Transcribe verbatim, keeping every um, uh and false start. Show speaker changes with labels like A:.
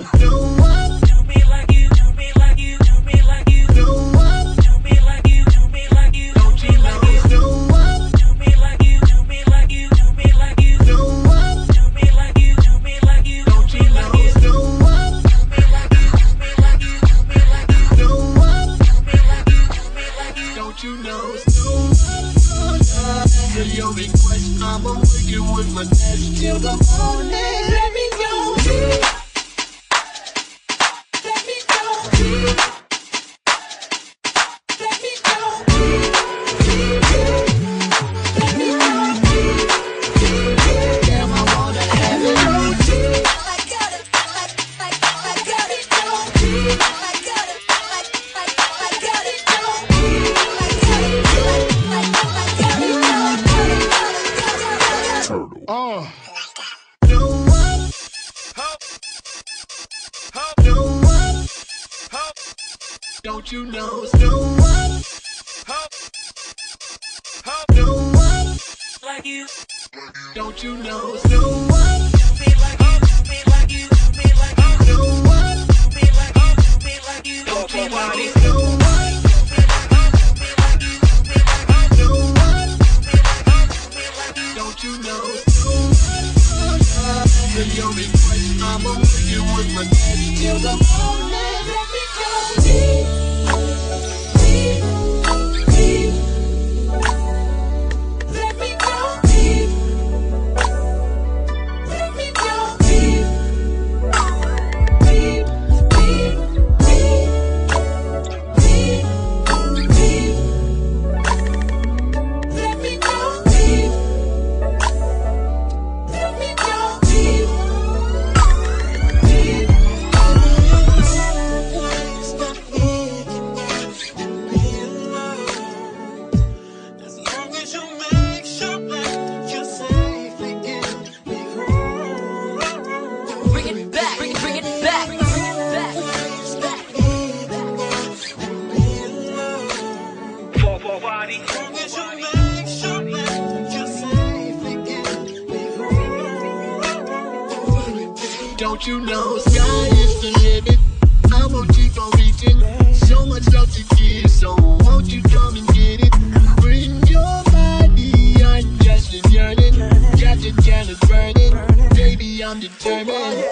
A: No one do me like you, do me like you, do me like you. No one do me like you, do me like you, do me like you. No one do me like you, do me like you, do me like you. No one do me like you, do me like you, do me like you. No one do me like you, do me like you, do me like you. No one do me like you, do me like you. Don't you know? No one to your request, I'ma work it with my best till the morning. Let me go. Let me go. Let me go. Let me go. Damn, I wanna have it. I got it. I, I, I got it. I got it. I, I got it. I got it. I got it. Oh. No one, no one, don't you know? No one, no one like you. Don't you know? No one do me like you, do me like you, do me like you. No one do me like you, do me like you, do me like you. No one do me like you, do me like you, do me like you. No one do me like you, do me like you. Don't you know? With your request, I'ma make it with my daddy till the morning. Let me go deep, deep, deep. Let me go deep. Let me go deep, deep, deep, deep, deep, deep. Let me go deep. Let me go deep. Don't you know, sky is the limit. I won't keep on reaching. So much love to give, so won't you come and get it? Bring your body, I'm just a yearning. Got the candles burning, baby, I'm determined.